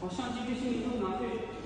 相机微信一收拿去。